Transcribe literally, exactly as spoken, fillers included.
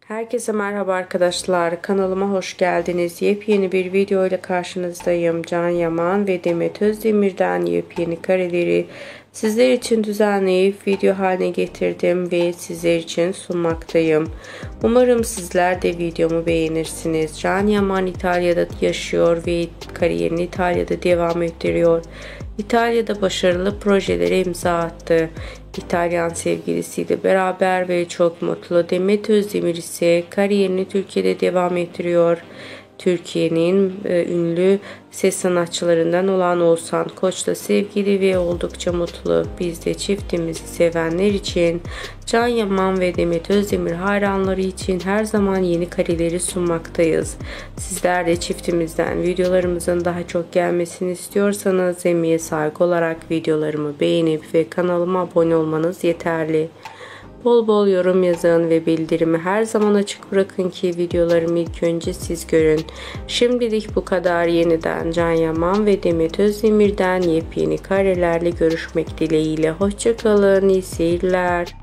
Herkese merhaba arkadaşlar. Kanalıma hoş geldiniz. Yepyeni bir video ile karşınızdayım. Can Yaman ve Demet Özdemir'den yepyeni kareleri sizler için düzenleyip video haline getirdim ve sizler için sunmaktayım. Umarım sizler de videomu beğenirsiniz. Can Yaman İtalya'da yaşıyor ve kariyerini İtalya'da devam ettiriyor. İtalya'da başarılı projelere imza attı. İtalyan sevgilisiyle beraber ve çok mutlu. Demet Özdemir ise kariyerini Türkiye'de devam ettiriyor. Türkiye'nin e, ünlü ses sanatçılarından olan Oğuzhan Koç'la sevgili ve oldukça mutlu. Biz de çiftimizi sevenler için, Can Yaman ve Demet Özdemir hayranları için her zaman yeni kareleri sunmaktayız. Sizler de çiftimizden videolarımızın daha çok gelmesini istiyorsanız emeğe saygı olarak videolarımı beğenip ve kanalıma abone olmanız yeterli. Bol bol yorum yazın ve bildirimi her zaman açık bırakın ki videolarımı ilk önce siz görün. Şimdilik bu kadar. Yeniden Can Yaman ve Demet Özdemir'den yepyeni karelerle görüşmek dileğiyle. Hoşça kalın, iyi seyirler.